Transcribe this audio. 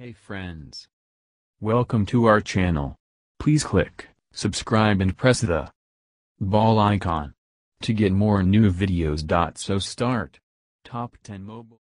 Hey friends. Welcome to our channel. Please click subscribe and press the bell icon to get more new videos. So start. Top 10 mobile